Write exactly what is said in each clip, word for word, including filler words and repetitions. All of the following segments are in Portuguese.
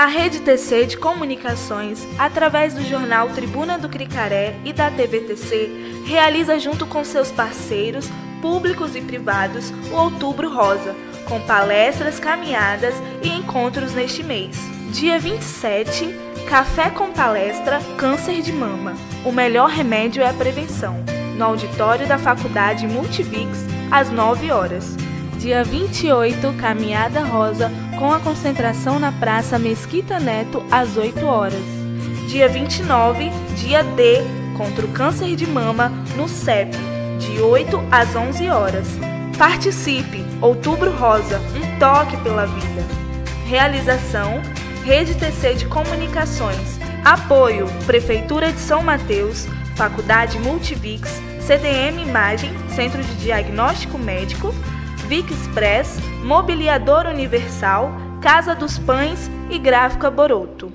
A Rede T C de Comunicações, através do jornal Tribuna do Cricaré e da T V T C, realiza junto com seus parceiros, públicos e privados, o Outubro Rosa, com palestras, caminhadas e encontros neste mês. Dia vinte e sete, Café com Palestra Câncer de Mama. O melhor remédio é a prevenção, no auditório da Faculdade Multivix, às nove horas. Dia vinte e oito, Caminhada Rosa, com a concentração na Praça Mesquita Neto, às oito horas. Dia vinte e nove, Dia D, contra o câncer de mama, no C E P, de oito às onze horas. Participe! Outubro Rosa, um toque pela vida. Realização: Rede T C de Comunicações. Apoio: Prefeitura de São Mateus, Faculdade Multivix, C D M Imagem, Centro de Diagnóstico Médico, Vic Express, Mobiliador Universal, Casa dos Pães e Gráfica Boroto.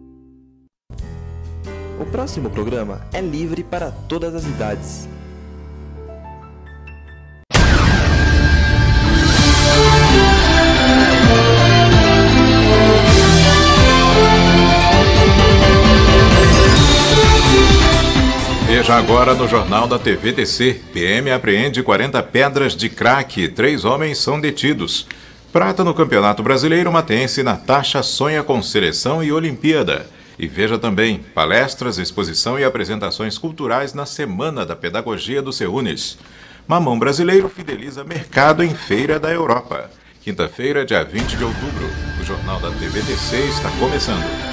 O próximo programa é livre para todas as idades. Veja agora no Jornal da T V T C. P M apreende quarenta pedras de crack. Três homens são detidos. Prata no Campeonato Brasileiro, matense Natasha sonha com seleção e Olimpíada. E veja também palestras, exposição e apresentações culturais na Semana da Pedagogia do Seunes. Mamão brasileiro fideliza mercado em Feira da Europa. Quinta-feira, dia vinte de outubro. O Jornal da T V T C está começando.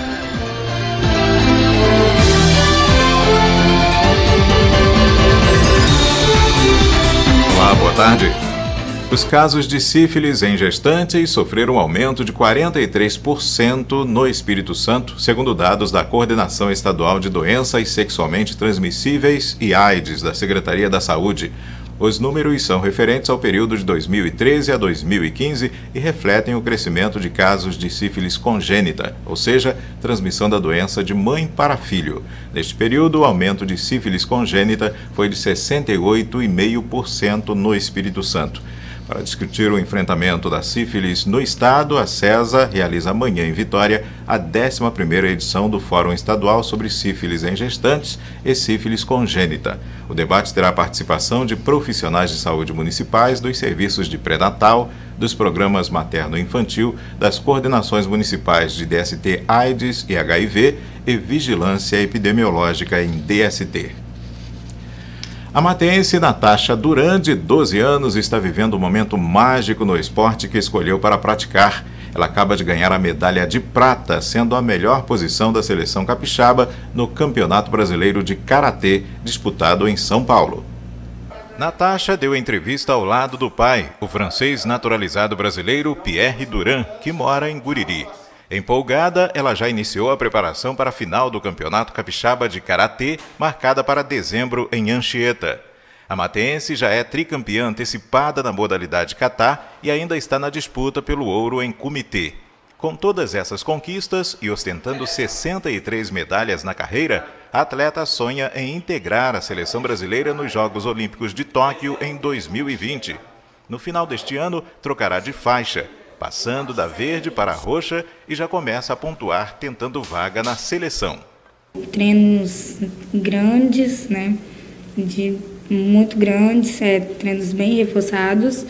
Olá, boa tarde. Os casos de sífilis em gestantes sofreram um aumento de quarenta e três por cento no Espírito Santo, segundo dados da Coordenação Estadual de Doenças Sexualmente Transmissíveis e AIDS da Secretaria da Saúde. Os números são referentes ao período de dois mil e treze a dois mil e quinze e refletem o crescimento de casos de sífilis congênita, ou seja, transmissão da doença de mãe para filho. Neste período, o aumento de sífilis congênita foi de sessenta e oito vírgula cinco por cento no Espírito Santo. Para discutir o enfrentamento da sífilis no estado, a SESA realiza amanhã em Vitória a décima primeira edição do Fórum Estadual sobre sífilis em gestantes e sífilis congênita. O debate terá a participação de profissionais de saúde municipais, dos serviços de pré-natal, dos programas materno-infantil, das coordenações municipais de D S T AIDS e H I V e vigilância epidemiológica em D S T. A matense Natasha Duran, de doze anos, está vivendo um momento mágico no esporte que escolheu para praticar. Ela acaba de ganhar a medalha de prata, sendo a melhor posição da seleção capixaba no Campeonato Brasileiro de Karatê, disputado em São Paulo. Natasha deu entrevista ao lado do pai, o francês naturalizado brasileiro Pierre Duran, que mora em Guriri. Empolgada, ela já iniciou a preparação para a final do Campeonato Capixaba de Karatê, marcada para dezembro em Anchieta. A matense já é tricampeã antecipada na modalidade kata e ainda está na disputa pelo ouro em Kumite. Com todas essas conquistas e ostentando sessenta e três medalhas na carreira, a atleta sonha em integrar a seleção brasileira nos Jogos Olímpicos de Tóquio em dois mil e vinte. No final deste ano, trocará de faixa, passando da verde para a roxa, e já começa a pontuar tentando vaga na seleção. Treinos grandes, né? De muito grandes, é, treinos bem reforçados,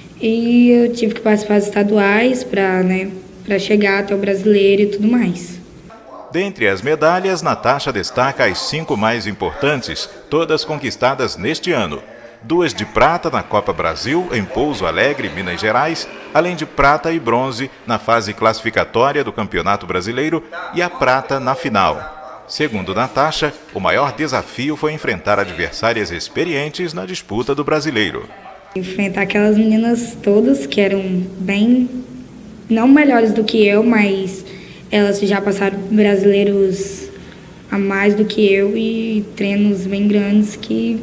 e eu tive que participar dos estaduais para, né, para chegar até o brasileiro e tudo mais. Dentre as medalhas, Natasha destaca as cinco mais importantes, todas conquistadas neste ano. Duas de prata na Copa Brasil, em Pouso Alegre, Minas Gerais, além de prata e bronze na fase classificatória do Campeonato Brasileiro e a prata na final. Segundo Natasha, o maior desafio foi enfrentar adversárias experientes na disputa do Brasileiro. Enfrentar aquelas meninas todas que eram bem, não melhores do que eu, mas elas já passaram brasileiros a mais do que eu e treinos bem grandes que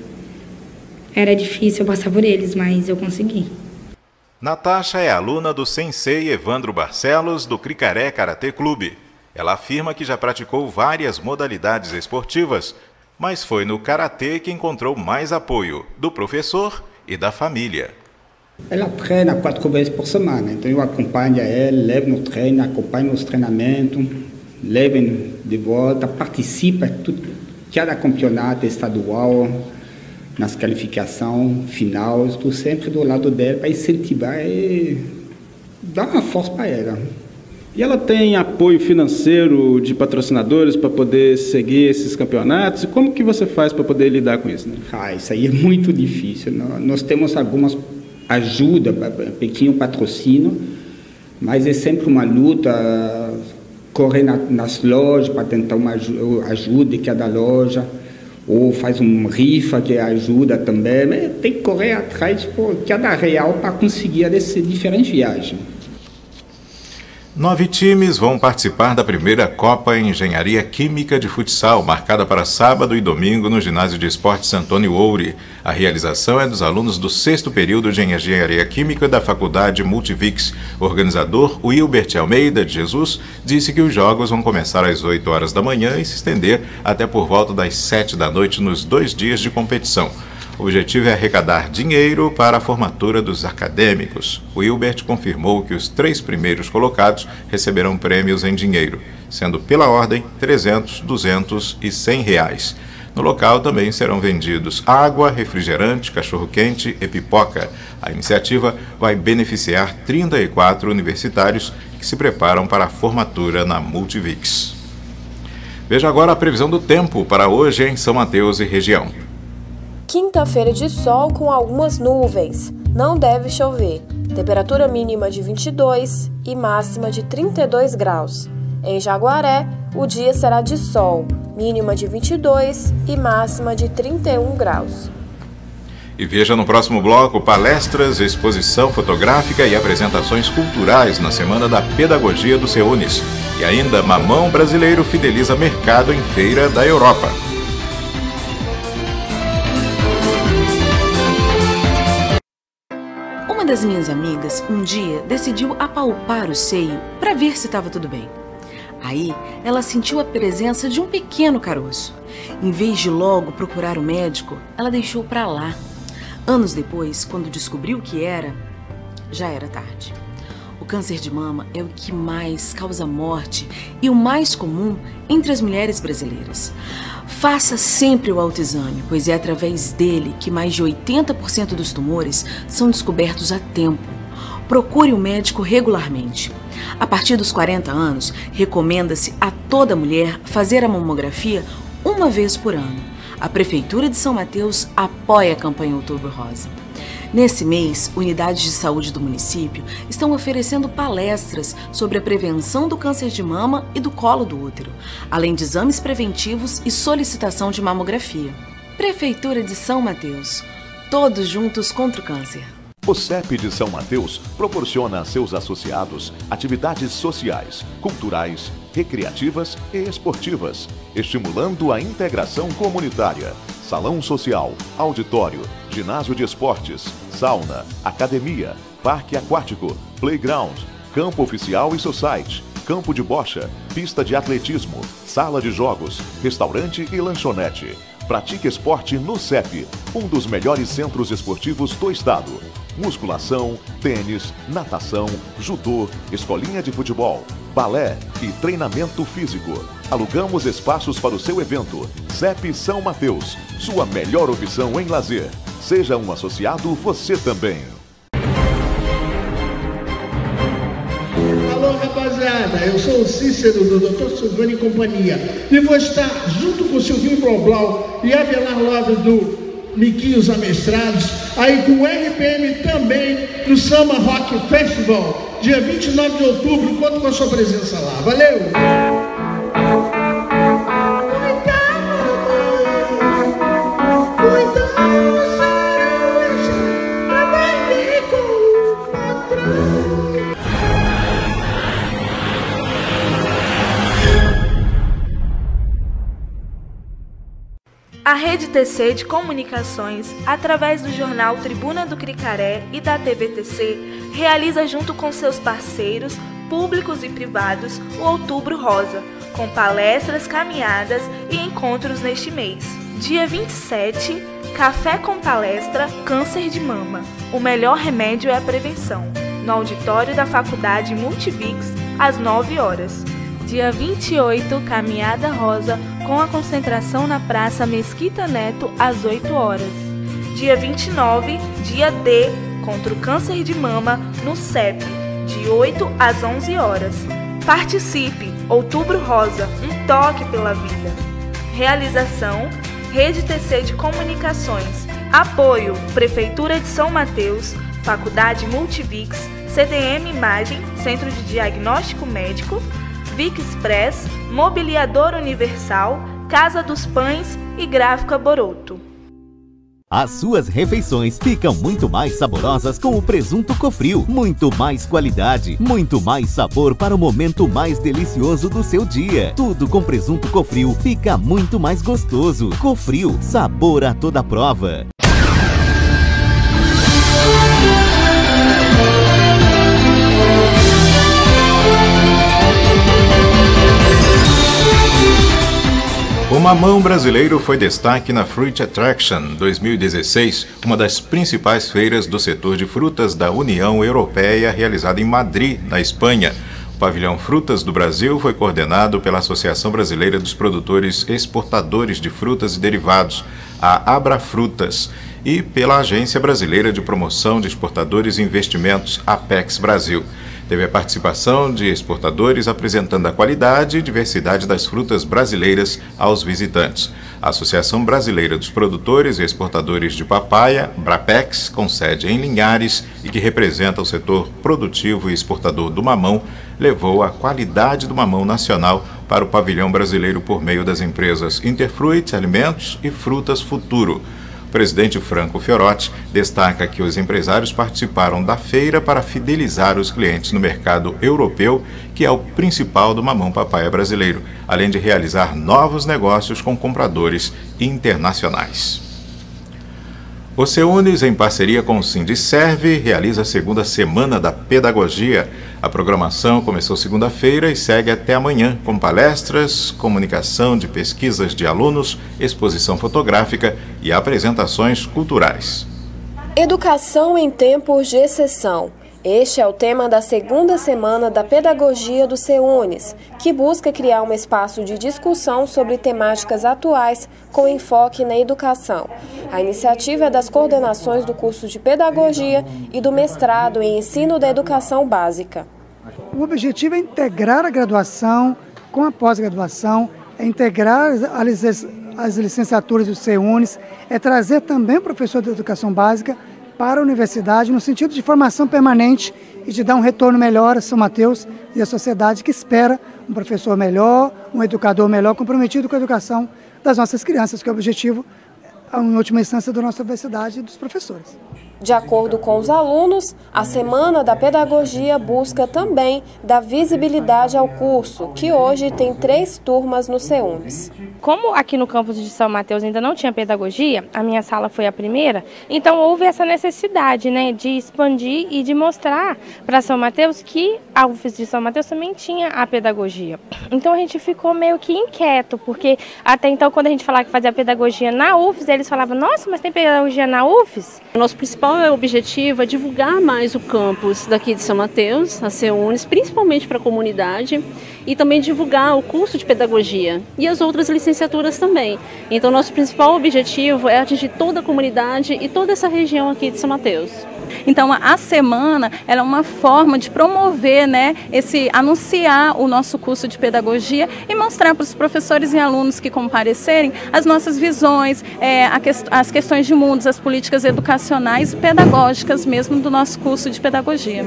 era difícil eu passar por eles, mas eu consegui. Natasha é aluna do sensei Evandro Barcelos, do Cricaré Karatê Clube. Ela afirma que já praticou várias modalidades esportivas, mas foi no Karatê que encontrou mais apoio do professor e da família. Ela treina quatro vezes por semana, então eu acompanho ela, levo no treino, acompanho nos treinamentos, levo de volta, participa de tudo, cada campeonato estadual, nas qualificações final, estou sempre do lado dela para incentivar e dar uma força para ela. E ela tem apoio financeiro de patrocinadores para poder seguir esses campeonatos? E como que você faz para poder lidar com isso, né? Ah, isso aí é muito difícil. Nós temos algumas ajudas, pequeno patrocínio, mas é sempre uma luta, correr na, nas lojas para tentar uma ajuda de cada loja, ou faz um rifa que ajuda também, mas tem que correr atrás de cada real para conseguir essas diferentes viagens. Nove times vão participar da primeira Copa Engenharia Química de Futsal, marcada para sábado e domingo no Ginásio de Esportes Antônio Oure. A realização é dos alunos do sexto período de Engenharia Química da Faculdade Multivix. O organizador, Wilbert Almeida de Jesus, disse que os jogos vão começar às oito horas da manhã e se estender até por volta das sete da noite nos dois dias de competição. O objetivo é arrecadar dinheiro para a formatura dos acadêmicos. O Wilbert confirmou que os três primeiros colocados receberão prêmios em dinheiro, sendo pela ordem trezentos, duzentos e cem reais. No local também serão vendidos água, refrigerante, cachorro-quente e pipoca. A iniciativa vai beneficiar trinta e quatro universitários que se preparam para a formatura na Multivix. Veja agora a previsão do tempo para hoje em São Mateus e região. Quinta-feira de sol com algumas nuvens. Não deve chover. Temperatura mínima de vinte e dois e máxima de trinta e dois graus. Em Jaguaré, o dia será de sol, mínima de vinte e dois e máxima de trinta e um graus. E veja no próximo bloco palestras, exposição fotográfica e apresentações culturais na Semana da Pedagogia do Seunis. E ainda, mamão brasileiro fideliza mercado em feira da Europa. Uma das minhas amigas, um dia, decidiu apalpar o seio para ver se estava tudo bem. Aí, ela sentiu a presença de um pequeno caroço. Em vez de logo procurar o médico, ela deixou para lá. Anos depois, quando descobriu o que era, já era tarde. O câncer de mama é o que mais causa morte e o mais comum entre as mulheres brasileiras. Faça sempre o autoexame, pois é através dele que mais de oitenta por cento dos tumores são descobertos a tempo. Procure o médico regularmente. A partir dos quarenta anos, recomenda-se a toda mulher fazer a mamografia uma vez por ano. A Prefeitura de São Mateus apoia a campanha Outubro Rosa. Nesse mês, unidades de saúde do município estão oferecendo palestras sobre a prevenção do câncer de mama e do colo do útero, além de exames preventivos e solicitação de mamografia. Prefeitura de São Mateus, todos juntos contra o câncer. O C E P de São Mateus proporciona a seus associados atividades sociais, culturais, recreativas e esportivas, estimulando a integração comunitária. Salão social, auditório, ginásio de esportes, sauna, academia, parque aquático, playground, campo oficial e society, campo de bocha, pista de atletismo, sala de jogos, restaurante e lanchonete. Pratique esporte no C E P, um dos melhores centros esportivos do estado. Musculação, tênis, natação, judô, escolinha de futebol, balé e treinamento físico. Alugamos espaços para o seu evento. C E P São Mateus, sua melhor opção em lazer. Seja um associado você também. Alô, rapaziada, eu sou o Cícero do doutor Silvano e Companhia e vou estar junto com o Silvinho Bloblau e Avelar Love do Miquinhos Amestrados, aí com o R P M também no Samba Rock Festival, dia vinte e nove de outubro, conto com a sua presença lá. Valeu! A Rede T C de Comunicações, através do jornal Tribuna do Cricaré e da T V T C, realiza junto com seus parceiros, públicos e privados, o Outubro Rosa, com palestras, caminhadas e encontros neste mês. Dia vinte e sete, Café com palestra Câncer de Mama. O melhor remédio é a prevenção. No auditório da Faculdade Multivix, às nove horas. Dia vinte e oito, Caminhada Rosa, com a concentração na Praça Mesquita Neto, às oito horas. Dia vinte e nove, Dia D, contra o câncer de mama, no C E P, de oito às onze horas. Participe! Outubro Rosa, um toque pela vida. Realização, Rede T C de Comunicações. Apoio, Prefeitura de São Mateus, Faculdade Multivix, C D M Imagem, Centro de Diagnóstico Médico, Vic Express, Mobiliador Universal, Casa dos Pães e Gráfica Boroto. As suas refeições ficam muito mais saborosas com o presunto Cofrio. Muito mais qualidade, muito mais sabor para o momento mais delicioso do seu dia. Tudo com presunto Cofrio fica muito mais gostoso. Cofrio, sabor a toda prova. O mamão brasileiro foi destaque na Fruit Attraction dois mil e dezesseis, uma das principais feiras do setor de frutas da União Europeia, realizada em Madrid, na Espanha. O pavilhão Frutas do Brasil foi coordenado pela Associação Brasileira dos Produtores Exportadores de Frutas e Derivados, a Abrafrutas, e pela Agência Brasileira de Promoção de Exportadores e Investimentos, Apex Brasil. Teve a participação de exportadores apresentando a qualidade e diversidade das frutas brasileiras aos visitantes. A Associação Brasileira dos Produtores e Exportadores de Papaya, Brapex, com sede em Linhares e que representa o setor produtivo e exportador do mamão, levou a qualidade do mamão nacional para o pavilhão brasileiro por meio das empresas Interfruit Alimentos e Frutas Futuro. O presidente Franco Fiorotti destaca que os empresários participaram da feira para fidelizar os clientes no mercado europeu, que é o principal do mamão papaya brasileiro, além de realizar novos negócios com compradores internacionais. O Seunes, em parceria com o Sindicerve, realiza a segunda Semana da Pedagogia. A programação começou segunda-feira e segue até amanhã, com palestras, comunicação de pesquisas de alunos, exposição fotográfica e apresentações culturais. Educação em tempos de exceção. Este é o tema da segunda Semana da Pedagogia do Seunes, que busca criar um espaço de discussão sobre temáticas atuais com enfoque na educação. A iniciativa é das coordenações do curso de Pedagogia e do mestrado em Ensino da Educação Básica. O objetivo é integrar a graduação com a pós-graduação, é integrar as licenciaturas do Seunes, é trazer também o professor de Educação Básica para a universidade, no sentido de formação permanente e de dar um retorno melhor a São Mateus e a sociedade que espera um professor melhor, um educador melhor, comprometido com a educação das nossas crianças, que é o objetivo, em última instância, da nossa universidade e dos professores. De acordo com os alunos, a Semana da Pedagogia busca também dar visibilidade ao curso, que hoje tem três turmas no Seunes. Como aqui no campus de São Mateus ainda não tinha pedagogia, a minha sala foi a primeira, então houve essa necessidade, né, de expandir e de mostrar para São Mateus que a U F S de São Mateus também tinha a pedagogia. Então a gente ficou meio que inquieto, porque até então quando a gente falava que fazia pedagogia na U F S, eles falavam, nossa, mas tem pedagogia na U F S? O nosso principal objetivo é divulgar mais o campus daqui de São Mateus, a Seunes, principalmente para a comunidade, e também divulgar o curso de pedagogia e as outras licenciaturas também. Então, nosso principal objetivo é atingir toda a comunidade e toda essa região aqui de São Mateus. Então, a semana ela é uma forma de promover, né, esse, anunciar o nosso curso de pedagogia e mostrar para os professores e alunos que comparecerem as nossas visões, é, a que, as questões de mundo, as políticas educacionais e pedagógicas mesmo do nosso curso de pedagogia.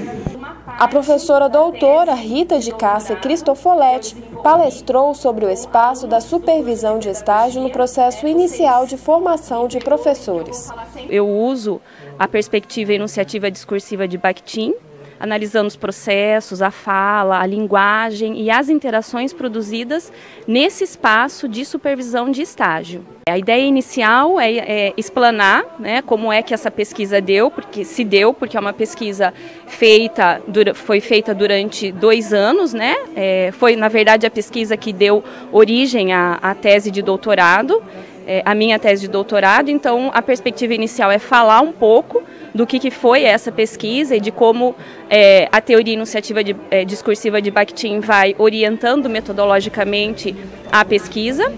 A professora doutora Rita de Cássia Cristofoletti palestrou sobre o espaço da supervisão de estágio no processo inicial de formação de professores. Eu uso a perspectiva enunciativa discursiva de Bakhtin, analisando os processos, a fala, a linguagem e as interações produzidas nesse espaço de supervisão de estágio. A ideia inicial é, é explanar, né, como é que essa pesquisa deu, porque se deu, porque é uma pesquisa feita, foi feita durante dois anos, né? É, foi, na verdade, a pesquisa que deu origem à, à tese de doutorado. é, a minha tese de doutorado, então a perspectiva inicial é falar um pouco do que, que foi essa pesquisa e de como é, a teoria enunciativa de, é, discursiva de Bakhtin vai orientando metodologicamente a pesquisa.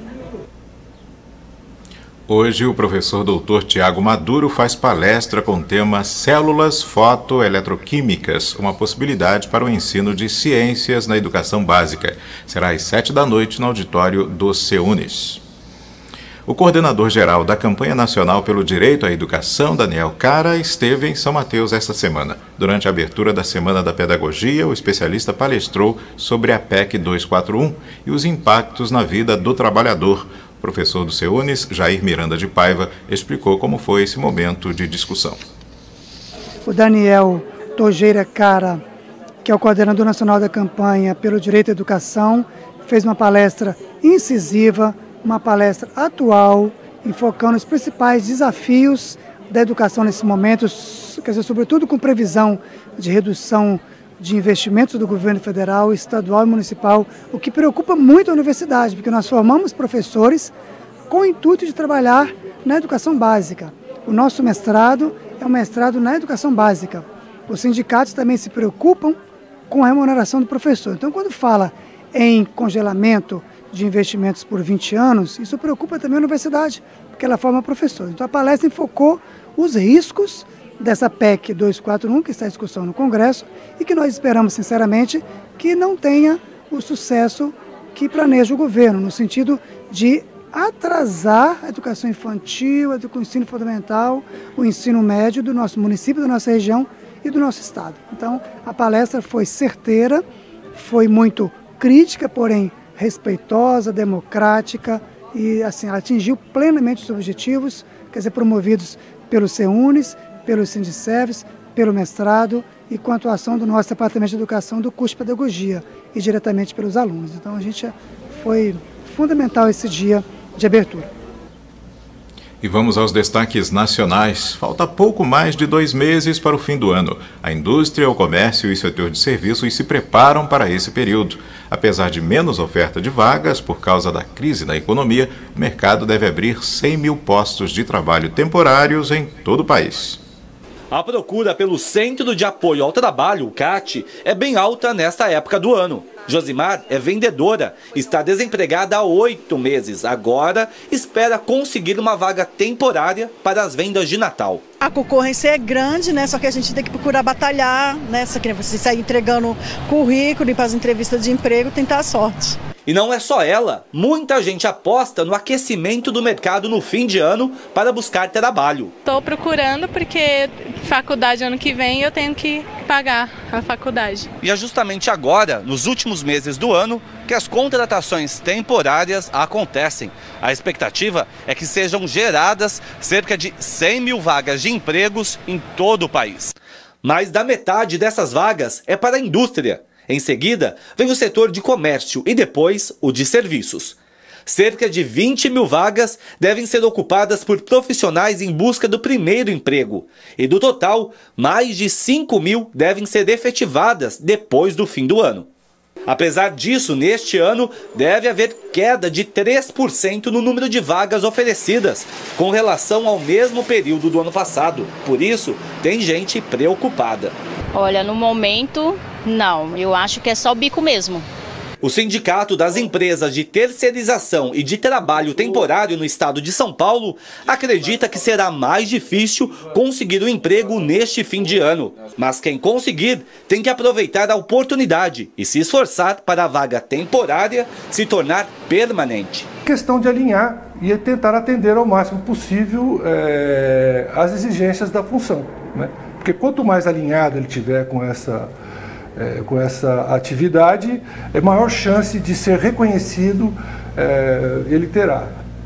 Hoje, o professor doutor Tiago Maduro faz palestra com o tema Células Fotoeletroquímicas, uma possibilidade para o ensino de ciências na educação básica. Será às sete da noite no auditório do CEUNES. O coordenador-geral da Campanha Nacional pelo Direito à Educação, Daniel Cara, esteve em São Mateus esta semana. Durante a abertura da Semana da Pedagogia, o especialista palestrou sobre a P E C duzentos e quarenta e um e os impactos na vida do trabalhador. O professor do CEUNES, Jair Miranda de Paiva, explicou como foi esse momento de discussão. O Daniel Tojeira Cara, que é o coordenador nacional da Campanha pelo Direito à Educação, fez uma palestra incisiva, uma palestra atual, enfocando os principais desafios da educação nesse momento, quer dizer, sobretudo com previsão de redução de investimentos do governo federal, estadual e municipal, o que preocupa muito a universidade, porque nós formamos professores com o intuito de trabalhar na educação básica. O nosso mestrado é um mestrado na educação básica. Os sindicatos também se preocupam com a remuneração do professor. Então, quando fala em congelamento de investimentos por vinte anos, isso preocupa também a universidade, porque ela forma professores. Então, a palestra enfocou os riscos dessa P E C duzentos e quarenta e um, que está em discussão no Congresso, e que nós esperamos, sinceramente, que não tenha o sucesso que planeja o governo, no sentido de atrasar a educação infantil, o ensino fundamental, o ensino médio do nosso município, da nossa região e do nosso estado. Então, a palestra foi certeira, foi muito crítica, porém respeitosa, democrática, e assim, ela atingiu plenamente os objetivos, quer dizer, promovidos pelo CEUNES, pelo Sindicerves, pelo mestrado e com a atuação do nosso Departamento de Educação do curso de Pedagogia e diretamente pelos alunos. Então, a gente foi fundamental esse dia de abertura. E vamos aos destaques nacionais. Falta pouco mais de dois meses para o fim do ano. A indústria, o comércio e o setor de serviços se preparam para esse período. Apesar de menos oferta de vagas por causa da crise na economia, o mercado deve abrir cem mil postos de trabalho temporários em todo o país. A procura pelo Centro de Apoio ao Trabalho, o C A T, é bem alta nesta época do ano. Josimar é vendedora, está desempregada há oito meses. Agora espera conseguir uma vaga temporária para as vendas de Natal. A concorrência é grande, né? Só que a gente tem que procurar batalhar, né? Só que você sair entregando currículo e para as entrevistas de emprego, tentar a sorte. E não é só ela, muita gente aposta no aquecimento do mercado no fim de ano para buscar trabalho. Estou procurando porque faculdade ano que vem eu tenho que pagar a faculdade. E é justamente agora, nos últimos meses do ano, que as contratações temporárias acontecem. A expectativa é que sejam geradas cerca de cem mil vagas de empregos em todo o país. Mais da metade dessas vagas é para a indústria. Em seguida, vem o setor de comércio e depois o de serviços. Cerca de vinte mil vagas devem ser ocupadas por profissionais em busca do primeiro emprego. E do total, mais de cinco mil devem ser efetivadas depois do fim do ano. Apesar disso, neste ano, deve haver queda de três por cento no número de vagas oferecidas, com relação ao mesmo período do ano passado. Por isso, tem gente preocupada. Olha, no momento, não. Eu acho que é só o bico mesmo. O Sindicato das Empresas de Terceirização e de Trabalho Temporário no estado de São Paulo acredita que será mais difícil conseguir um emprego neste fim de ano. Mas quem conseguir tem que aproveitar a oportunidade e se esforçar para a vaga temporária se tornar permanente. Questão de alinhar e tentar atender ao máximo possível é, as exigências da função, né? Porque quanto mais alinhado ele tiver com essa... É, com essa atividade, é maior chance de ser reconhecido é, ele terá.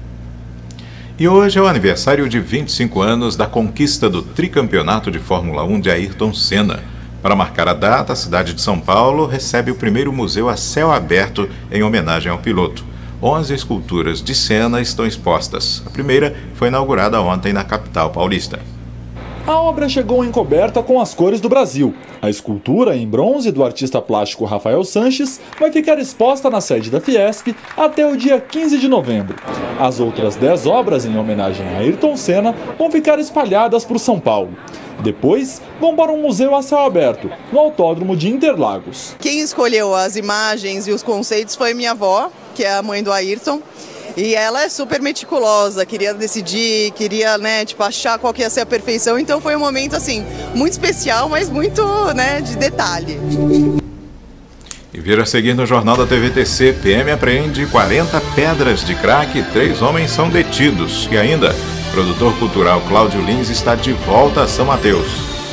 E hoje é o aniversário de vinte e cinco anos da conquista do tricampeonato de Fórmula um de Ayrton Senna. Para marcar a data, a cidade de São Paulo recebe o primeiro museu a céu aberto em homenagem ao piloto. onze esculturas de Senna estão expostas. A primeira foi inaugurada ontem na capital paulista. A obra chegou encoberta com as cores do Brasil. A escultura em bronze do artista plástico Rafael Sanches vai ficar exposta na sede da Fiesp até o dia quinze de novembro. As outras dez obras em homenagem a Ayrton Senna vão ficar espalhadas por São Paulo. Depois, vão para um museu a céu aberto, no Autódromo de Interlagos. Quem escolheu as imagens e os conceitos foi minha avó, que é a mãe do Ayrton. E ela é super meticulosa, queria decidir, queria, né, tipo, achar qual que ia ser a perfeição. Então foi um momento, assim, muito especial, mas muito, né, de detalhe. E vira a seguir no Jornal da T V T C, P M apreende quarenta pedras de crack e três homens são detidos. E ainda, o produtor cultural Cláudio Lins está de volta a São Mateus.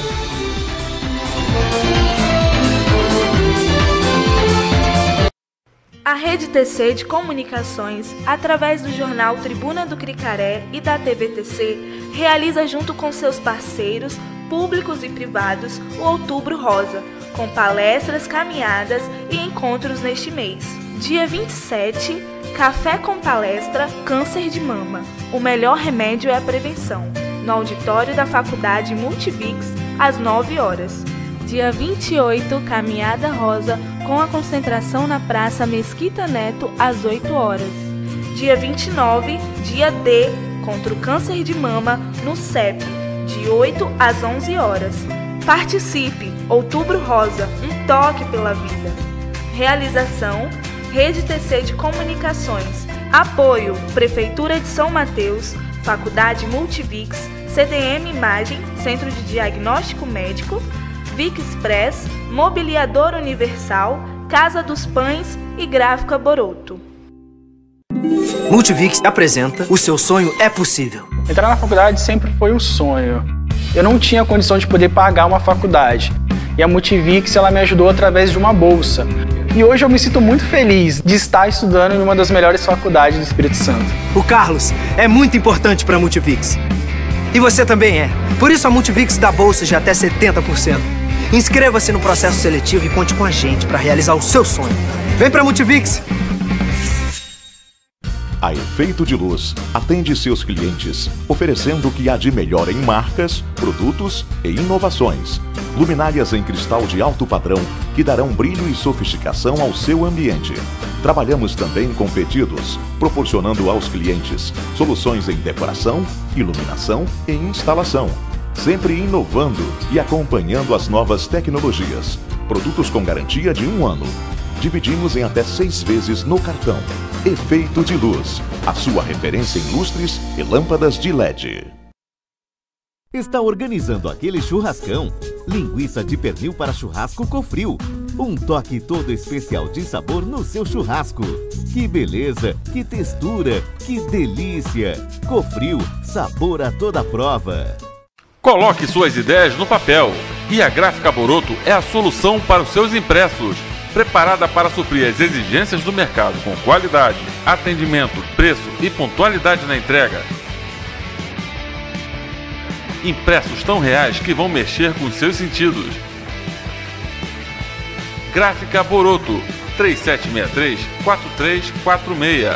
A Rede T C de Comunicações, através do jornal Tribuna do Cricaré e da T V T C, realiza junto com seus parceiros, públicos e privados, o Outubro Rosa, com palestras, caminhadas e encontros neste mês. Dia vinte e sete, Café com Palestra Câncer de Mama. O melhor remédio é a prevenção, no auditório da Faculdade Multivix, às nove horas. Dia vinte e oito, Caminhada Rosa, com a concentração na Praça Mesquita Neto, às oito horas. Dia vinte e nove, Dia D, contra o câncer de mama, no C E P, de oito às onze horas. Participe! Outubro Rosa, um toque pela vida. Realização, Rede T C de Comunicações. Apoio, Prefeitura de São Mateus, Faculdade Multivix, C D M Imagem, Centro de Diagnóstico Médico, Vic Express, Mobiliador Universal, Casa dos Pães e Gráfica Boroto. Multivix apresenta O Seu Sonho é Possível. Entrar na faculdade sempre foi um sonho. Eu não tinha condição de poder pagar uma faculdade. E a Multivix ela me ajudou através de uma bolsa. E hoje eu me sinto muito feliz de estar estudando em uma das melhores faculdades do Espírito Santo. O Carlos é muito importante para a Multivix. E você também é. Por isso a Multivix dá bolsas de até setenta por cento. Inscreva-se no processo seletivo e conte com a gente para realizar o seu sonho. Vem para a Multivix! A Efeito de Luz atende seus clientes, oferecendo o que há de melhor em marcas, produtos e inovações. Luminárias em cristal de alto padrão que darão brilho e sofisticação ao seu ambiente. Trabalhamos também com pedidos, proporcionando aos clientes soluções em decoração, iluminação e instalação. Sempre inovando e acompanhando as novas tecnologias. Produtos com garantia de um ano. Dividimos em até seis vezes no cartão. Efeito de Luz, a sua referência em lustres e lâmpadas de L E D. Está organizando aquele churrascão? Linguiça de pernil para churrasco Cofril. Um toque todo especial de sabor no seu churrasco. Que beleza, que textura, que delícia. Cofril, sabor a toda prova. Coloque suas ideias no papel e a Gráfica Boroto é a solução para os seus impressos. Preparada para suprir as exigências do mercado com qualidade, atendimento, preço e pontualidade na entrega. Impressos tão reais que vão mexer com os seus sentidos. Gráfica Boroto, três sete seis três, quatro três quatro seis.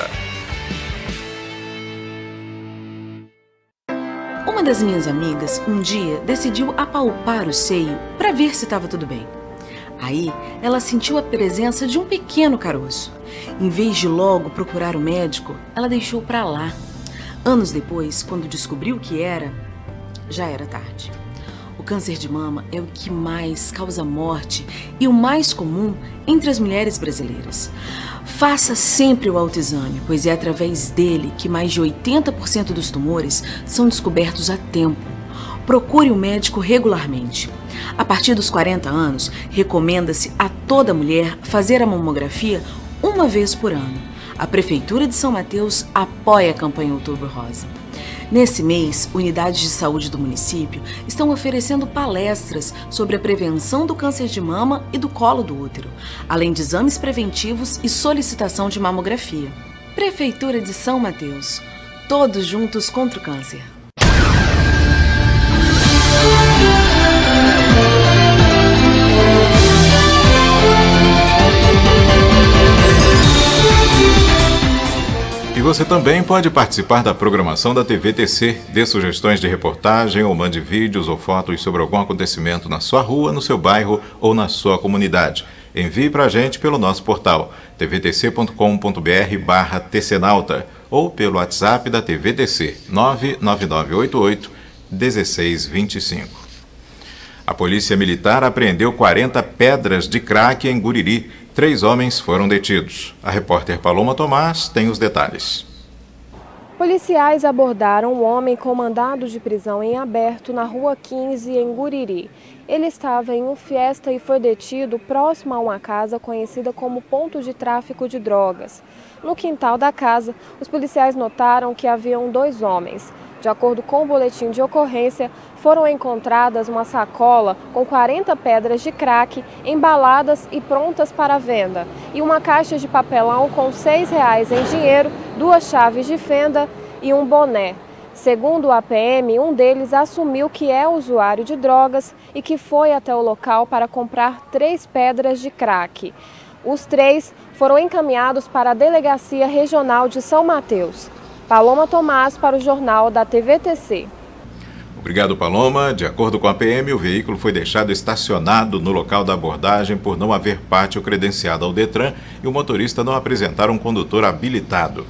Uma das minhas amigas, um dia, decidiu apalpar o seio para ver se estava tudo bem. Aí, ela sentiu a presença de um pequeno caroço. Em vez de logo procurar o médico, ela deixou para lá. Anos depois, quando descobriu o que era, já era tarde. O câncer de mama é o que mais causa morte e o mais comum entre as mulheres brasileiras. Faça sempre o autoexame, pois é através dele que mais de oitenta por cento dos tumores são descobertos a tempo. Procure o médico regularmente. A partir dos quarenta anos, recomenda-se a toda mulher fazer a mamografia uma vez por ano. A Prefeitura de São Mateus apoia a campanha Outubro Rosa. Nesse mês, unidades de saúde do município estão oferecendo palestras sobre a prevenção do câncer de mama e do colo do útero, além de exames preventivos e solicitação de mamografia. Prefeitura de São Mateus, todos juntos contra o câncer. E você também pode participar da programação da T V T C. Dê sugestões de reportagem ou mande vídeos ou fotos sobre algum acontecimento na sua rua, no seu bairro ou na sua comunidade. Envie para a gente pelo nosso portal t v t c ponto com ponto b r barra tcnauta ou pelo WhatsApp da T V T C nove nove nove oito oito um seis dois cinco. A Polícia Militar apreendeu quarenta pedras de crack em Guriri. Três homens foram detidos. A repórter Paloma Tomás tem os detalhes. Policiais abordaram um homem com mandado de prisão em aberto na Rua quinze, em Guriri. Ele estava em um fiesta e foi detido próximo a uma casa conhecida como ponto de tráfico de drogas. No quintal da casa, os policiais notaram que haviam dois homens. De acordo com o boletim de ocorrência, foram encontradas uma sacola com quarenta pedras de crack embaladas e prontas para venda e uma caixa de papelão com seis reais em dinheiro, duas chaves de fenda e um boné. Segundo o A P M, um deles assumiu que é usuário de drogas e que foi até o local para comprar três pedras de crack. Os três foram encaminhados para a Delegacia Regional de São Mateus. Paloma Tomás para o Jornal da T V T C. Obrigado, Paloma. De acordo com a P M, o veículo foi deixado estacionado no local da abordagem por não haver pátio credenciado ao Detran e o motorista não apresentar um condutor habilitado.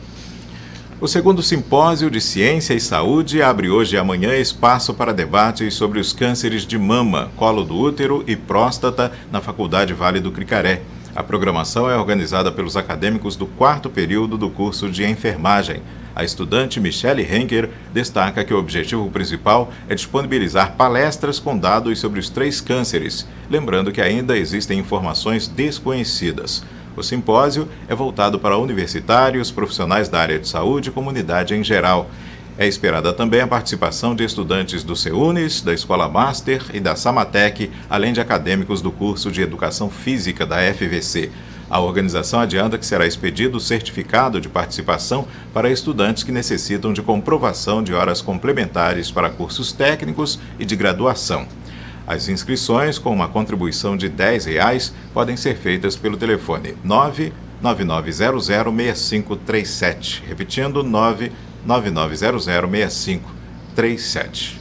O segundo Simpósio de Ciência e Saúde abre hoje e amanhã espaço para debates sobre os cânceres de mama, colo do útero e próstata na Faculdade Vale do Cricaré. A programação é organizada pelos acadêmicos do quarto período do curso de enfermagem. A estudante Michele Henker destaca que o objetivo principal é disponibilizar palestras com dados sobre os três cânceres, lembrando que ainda existem informações desconhecidas. O simpósio é voltado para universitários, profissionais da área de saúde e comunidade em geral. É esperada também a participação de estudantes do CEUNES, da Escola Master e da Samatec, além de acadêmicos do curso de Educação Física da F V C. A organização adianta que será expedido o certificado de participação para estudantes que necessitam de comprovação de horas complementares para cursos técnicos e de graduação. As inscrições, com uma contribuição de dez reais, podem ser feitas pelo telefone nove nove nove zero zero seis cinco três sete, repetindo nove nove nove zero zero seis cinco três sete.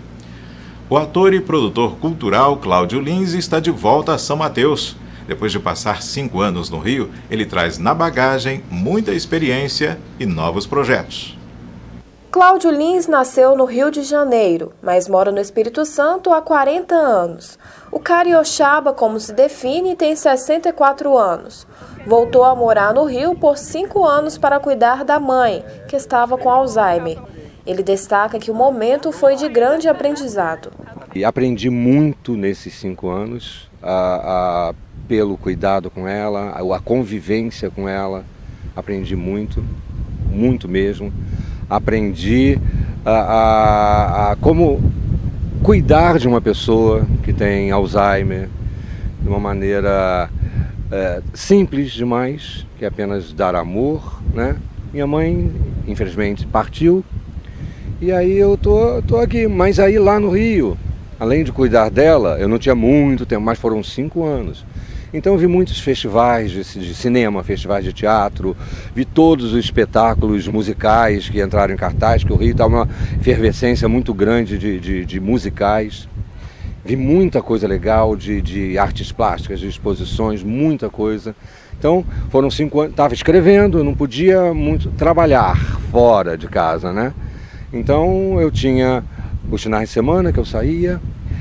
O ator e produtor cultural Cláudio Lins está de volta a São Mateus. Depois de passar cinco anos no Rio, ele traz na bagagem muita experiência e novos projetos. Cláudio Lins nasceu no Rio de Janeiro, mas mora no Espírito Santo há quarenta anos. O carioxaba, como se define, tem sessenta e quatro anos. Voltou a morar no Rio por cinco anos para cuidar da mãe, que estava com Alzheimer. Ele destaca que o momento foi de grande aprendizado. E aprendi muito nesses cinco anos, a, a, pelo cuidado com ela, a, a convivência com ela. Aprendi muito, muito mesmo. Aprendi a, a, a como cuidar de uma pessoa que tem Alzheimer de uma maneira é, simples demais, que é apenas dar amor, né? Minha mãe, infelizmente, partiu e aí eu tô, tô aqui. Mas aí lá no Rio, além de cuidar dela, eu não tinha muito tempo, mas foram cinco anos. Então eu vi muitos festivais de, de cinema, festivais de teatro, vi todos os espetáculos musicais que entraram em cartaz, que o Rio está uma efervescência muito grande de, de, de musicais. Vi muita coisa legal de, de artes plásticas, de exposições, muita coisa. Então foram cinco anos, estava escrevendo, não podia muito trabalhar fora de casa, né? Então eu tinha os finais de semana que eu saía,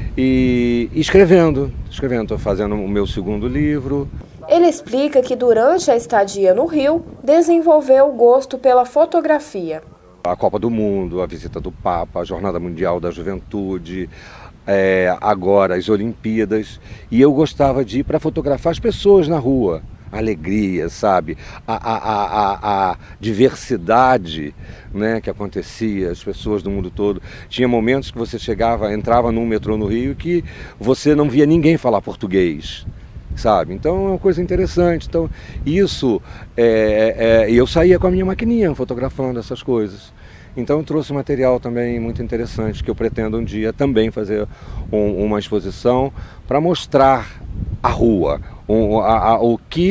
E escrevendo, escrevendo, estou fazendo o meu segundo livro. Ele explica que durante a estadia no Rio, desenvolveu o gosto pela fotografia. A Copa do Mundo, a visita do Papa, a Jornada Mundial da Juventude, é, agora as Olimpíadas. E eu gostava de ir para fotografar as pessoas na rua. A alegria, sabe? A, a, a, a diversidade, né, que acontecia, as pessoas do mundo todo. Tinha momentos que você chegava, entrava num metrô no Rio que você não via ninguém falar português, sabe? Então é uma coisa interessante. Então isso, é, é, eu saía com a minha maquininha fotografando essas coisas. Então eu trouxe um material também muito interessante que eu pretendo um dia também fazer um, uma exposição para mostrar a rua, um, a, a, o que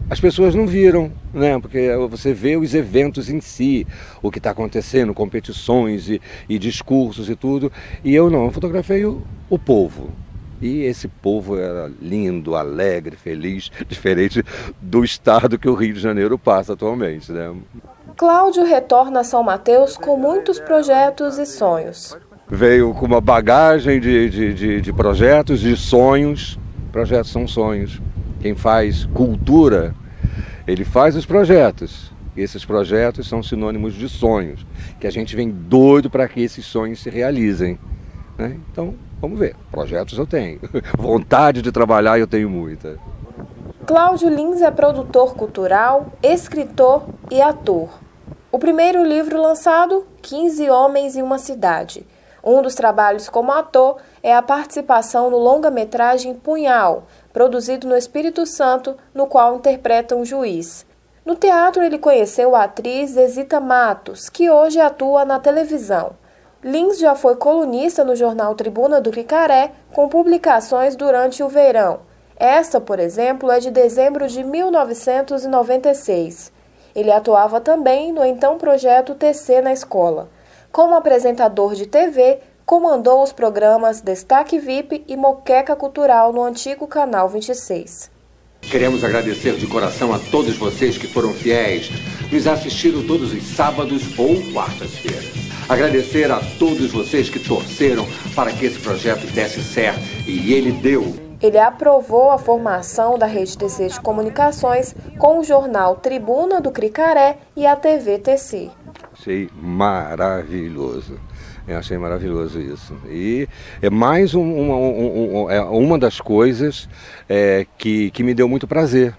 as pessoas não viram, né? Porque você vê os eventos em si, o que está acontecendo, competições e, e discursos e tudo, e eu não, eu fotografei o, o povo. E esse povo era lindo, alegre, feliz, diferente do estado que o Rio de Janeiro passa atualmente, né? Cláudio retorna a São Mateus com muitos projetos e sonhos. Veio com uma bagagem de, de, de, de projetos, de sonhos. Projetos são sonhos. Quem faz cultura, ele faz os projetos. Esses projetos são sinônimos de sonhos, que a gente vem doido para que esses sonhos se realizem, né? Então, vamos ver. Projetos eu tenho. Vontade de trabalhar eu tenho muita. Cláudio Lins é produtor cultural, escritor e ator. O primeiro livro lançado, quinze Homens em uma Cidade. Um dos trabalhos como ator é a participação no longa-metragem Punhal, produzido no Espírito Santo, no qual interpreta um juiz. No teatro ele conheceu a atriz Zezita Matos, que hoje atua na televisão. Lins já foi colunista no jornal Tribuna do Cricaré, com publicações durante o verão. Esta, por exemplo, é de dezembro de mil novecentos e noventa e seis. Ele atuava também no então projeto T C na escola. Como apresentador de T V, comandou os programas Destaque V I P e Moqueca Cultural no antigo Canal vinte e seis. Queremos agradecer de coração a todos vocês que foram fiéis, nos assistiram todos os sábados ou quartas-feiras. Agradecer a todos vocês que torceram para que esse projeto desse certo, e ele deu. Ele aprovou a formação da Rede T C de Comunicações com o jornal Tribuna do Cricaré e a T V T C. Achei maravilhoso, eu achei maravilhoso isso. E é mais um, uma, um, um, é uma das coisas é, que, que me deu muito prazer,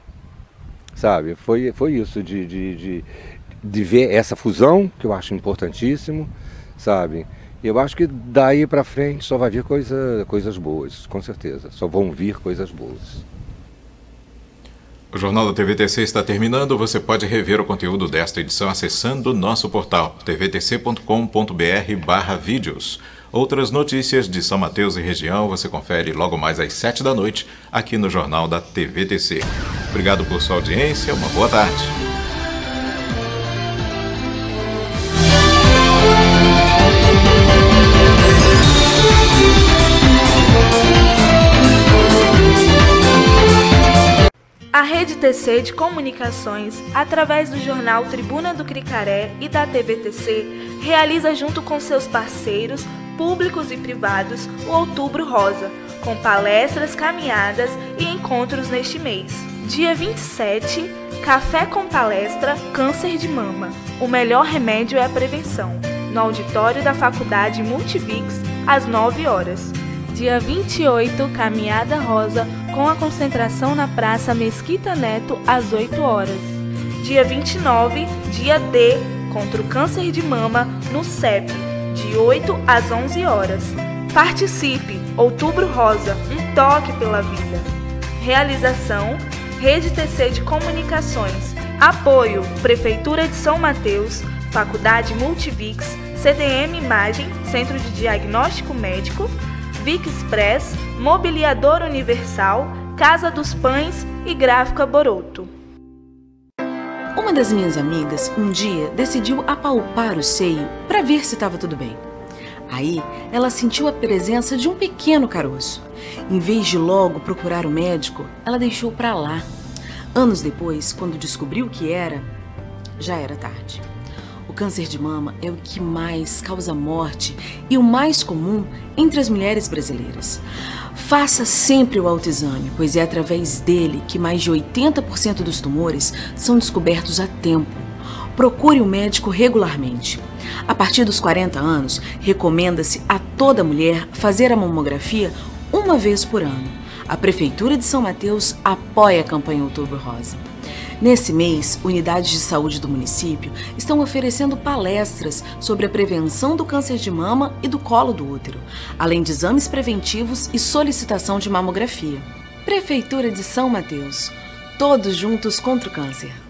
sabe? Foi, foi isso, de, de, de, de ver essa fusão, que eu acho importantíssimo, sabe? E eu acho que daí para frente só vai vir coisa, coisas boas, com certeza. Só vão vir coisas boas. O Jornal da T V T C está terminando. Você pode rever o conteúdo desta edição acessando o nosso portal t v t c ponto com ponto b r barra vídeos. Outras notícias de São Mateus e região você confere logo mais às sete da noite aqui no Jornal da T V T C. Obrigado por sua audiência, uma boa tarde. A Rede T C de Comunicações, através do jornal Tribuna do Cricaré e da T V T C, realiza junto com seus parceiros, públicos e privados, o Outubro Rosa, com palestras, caminhadas e encontros neste mês. Dia vinte e sete, Café com Palestra Câncer de Mama. O melhor remédio é a prevenção, no auditório da Faculdade Multivix, às nove horas. Dia vinte e oito, Caminhada Rosa, com a concentração na Praça Mesquita Neto, às oito horas. Dia vinte e nove, Dia D, contra o câncer de mama, no C E P, de oito às onze horas. Participe! Outubro Rosa, um toque pela vida. Realização, Rede T C de Comunicações. Apoio, Prefeitura de São Mateus, Faculdade Multivix, C D M Imagem, Centro de Diagnóstico Médico, Vic Express, Mobiliador Universal, Casa dos Pães e Gráfica Boroto. Uma das minhas amigas, um dia, decidiu apalpar o seio para ver se estava tudo bem. Aí, ela sentiu a presença de um pequeno caroço. Em vez de logo procurar o médico, ela deixou para lá. Anos depois, quando descobriu o que era, já era tarde. O câncer de mama é o que mais causa morte e o mais comum entre as mulheres brasileiras. Faça sempre o autoexame, pois é através dele que mais de oitenta por cento dos tumores são descobertos a tempo. Procure o médico regularmente. A partir dos quarenta anos, recomenda-se a toda mulher fazer a mamografia uma vez por ano. A Prefeitura de São Mateus apoia a campanha Outubro Rosa. Nesse mês, unidades de saúde do município estão oferecendo palestras sobre a prevenção do câncer de mama e do colo do útero, além de exames preventivos e solicitação de mamografia. Prefeitura de São Mateus, todos juntos contra o câncer.